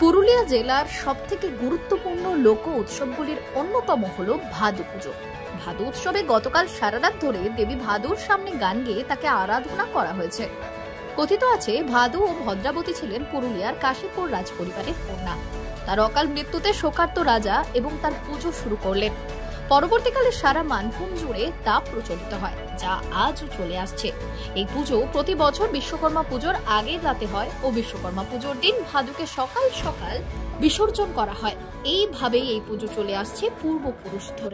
পুরুলিয়া জেলার সবথেকে গুরুত্বপূর্ণ লোক উৎসবগুলির অন্যতম হলো ভাদু পুজো। ভাদু উৎসবে গতকাল সারা রাত ধরে দেবী ভাদুর সামনে গান গেয়ে তাকে আরাধনা করা হয়েছে। কথিত আছে, ভাদু ও ভদ্রাবতী ছিলেন পুরুলিয়ার কাশীপুর রাজ পরিবারের কন্যা। তার অকাল মৃত্যুতে শোকার্ত রাজা এবং তার পুজো শুরু করলেন। পরবর্তীকালে সারা মানভূম জুড়ে তা প্রচলিত হয়, যা আজও চলে আসছে। এই পুজো প্রতি বছর বিশ্বকর্মা পুজোর আগের রাতে হয় ও বিশ্বকর্মা পুজোর দিন ভাদুকে সকাল সকাল বিসর্জন করা হয়। এইভাবেই এই পুজো চলে আসছে পূর্বপুরুষ ধরে।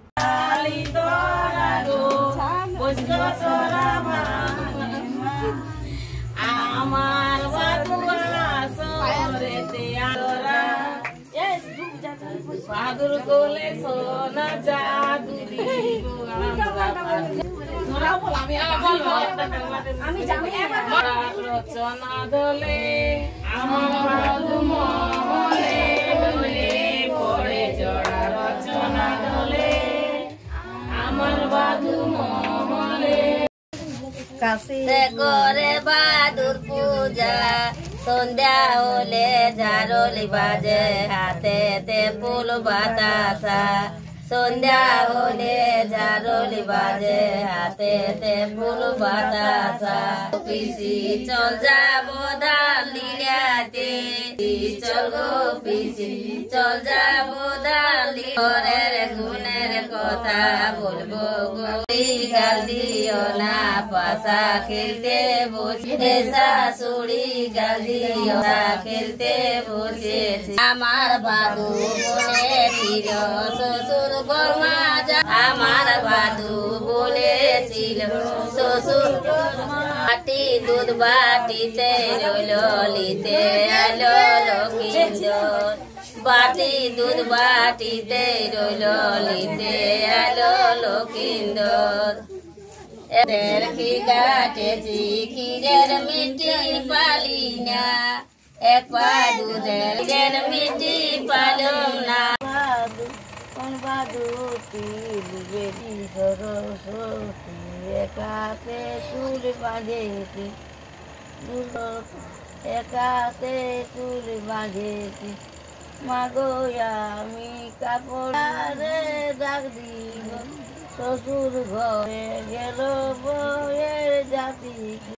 বাদুর গোলে সোনা জাদু রচনা দলে আমার বাদু মহলে দলে পড়ে জড়া রচনা দলে আমার বাদু মহলে করে বাদুর পূজা সন্ধ্যা হলে ঝাড়লি বাজে হাতেতে ফুল বাতাসা। সন্ধ্যা হলে ঝাড়লি বাজে হাতেতে ফুল বাতাসা। পিসি চল যাবো ধান লিয়াতে, চল গো পিসি চল যাবো ধান ঘরের গুণের কথা বলবো গো। গাল দিও না পাশা খেলতে বসে, শাশুড়ি গাল দিও না খেলতে বসেছে। আমার বাদু বলেছিল শ্বশুর বর্মা যা, আমার বাদু বলেছিল শ্বশুর বাটি দুধ বাটিতে রইল লিতে এলো লক্ষ্মীন্দর। বাটি দুধ বাটিতে রইল লিতে এলো লক্ষ্মীন্দর। এদের কি কাটেছি ক্ষীরের মিটি পালি না, এক পা দুধের মিটি পালুম না। কোন বাদুটি বেটি সরস্বতী, একাতে চুল বাঁধেছি, একাতে চুল বাঁধেছি। মাগো আমি কাপড়ে ডাক দিব, শ্বশুর ঘরে গেল বউয়ের জাতি।